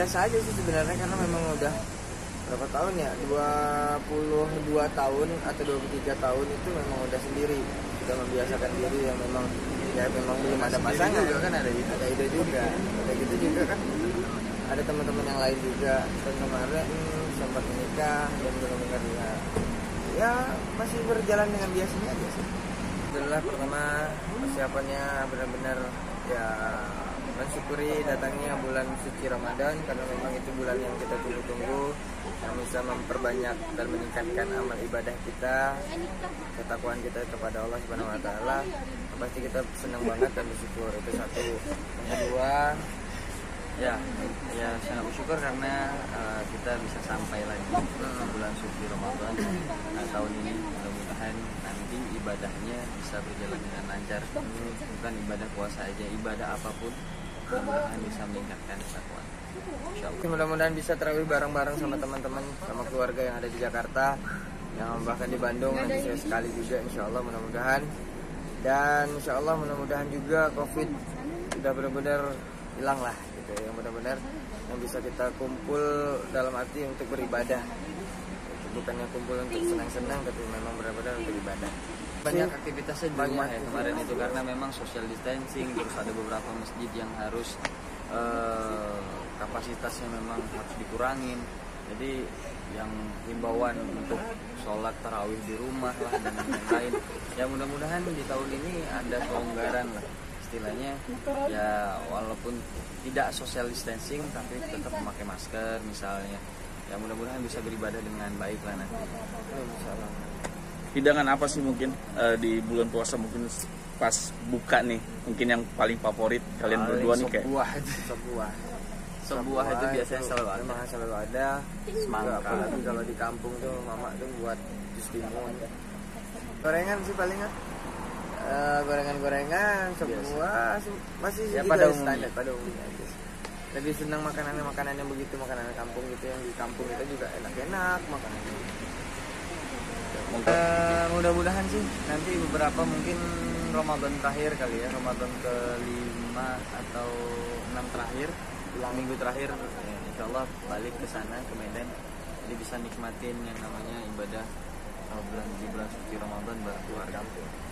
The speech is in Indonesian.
biasa aja sih sebenarnya, karena memang udah berapa tahun ya, 22 tahun atau 23 tahun itu memang udah sendiri, sudah membiasakan diri yang memang ya memang belum ada pasangan juga kan, ada ide juga, ada gitu juga kan, ada teman-teman yang lain juga dan kemarin sempat menikah dan belum menikah ya masih berjalan dengan biasanya aja sih. Adalah pertama persiapannya benar-benar ya mensyukuri datangnya bulan suci Ramadan, karena memang itu bulan yang kita tunggu-tunggu, yang bisa memperbanyak dan meningkatkan amal ibadah kita, ketakwaan kita kepada Allah Subhanahu wa taala. Pasti kita senang banget dan bersyukur, itu satu. Yang kedua, ya sangat bersyukur karena kita bisa sampai lagi bulan suci Ramadan. Nah, tahun ini mudah-mudahan nanti ibadahnya bisa berjalan dengan lancar, bukan ibadah puasa aja, ibadah apapun mudah-mudahan bisa meningkatkan ketakwaan. Mudah-mudahan bisa tarawih bareng-bareng sama teman-teman, sama keluarga yang ada di Jakarta, yang bahkan di Bandung nanti saya sekali juga, insya Allah mudah-mudahan. Dan insya Allah mudah-mudahan juga COVID sudah benar-benar hilang lah gitu, yang benar-benar yang bisa kita kumpul dalam arti untuk beribadah, bukannya kumpul untuk senang-senang, tapi memang benar-benar untuk ibadah. Banyak aktivitasnya di rumah ya kemarin itu, karena memang social distancing, terus ada beberapa masjid yang harus kapasitasnya memang harus dikurangin, jadi yang himbauan untuk sholat tarawih di rumah lah dan lain-lain. Ya mudah-mudahan di tahun ini ada kelonggaran lah istilahnya, ya walaupun tidak social distancing tapi tetap memakai masker misalnya. Ya mudah-mudahan bisa beribadah dengan baik lah nanti. Insyaallah. Hidangan apa sih mungkin di bulan puasa, mungkin pas buka nih, mungkin yang paling favorit kalian berdua nih? Kayak Sebuah itu biasanya selalu ada. Semangka. Apalagi kalau di kampung tuh mama tuh buat jus timun. Gorengan sih palingan. Gorengan semua masih ya, gitu pada standar pada umumnya aja. Lebih senang makanan yang begitu, makanan kampung gitu, yang di kampung itu juga enak-enak makanannya. Mudah-mudahan sih nanti beberapa mungkin Ramadan terakhir kali ya, Ramadan ke-5 atau 6 terakhir, minggu terakhir ya, insya Allah balik ke sana, ke Medan, jadi bisa nikmatin yang namanya ibadah bulan suci Ramadan bareng keluarga.